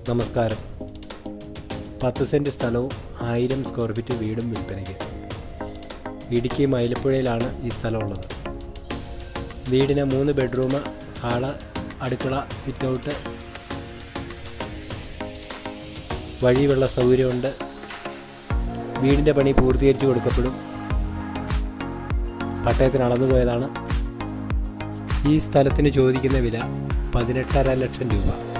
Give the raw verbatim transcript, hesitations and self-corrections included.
നമസ്കാരം. പത്ത് സെൻറ്റ് സ്ഥലവും ആയിരം സ്ക്വയർ ഫീറ്റ് വീടും വിൽപ്പനയ്ക്ക്. ഇടുക്കി മൈലപ്പുഴയിലാണ് ഈ സ്ഥലമുള്ളത്. വീടിന് മൂന്ന് ബെഡ്റൂം, ഹാള്, അടുക്കള, സിറ്റ് ഔട്ട്, വഴിവെള്ള സൗകര്യമുണ്ട്. വീടിൻ്റെ പണി പൂർത്തീകരിച്ച് കൊടുക്കപ്പെടും. പട്ടയത്തിന് അളന്നു പോയതാണ്. ഈ സ്ഥലത്തിന് ചോദിക്കുന്ന വില പതിനെട്ടര ലക്ഷം രൂപ.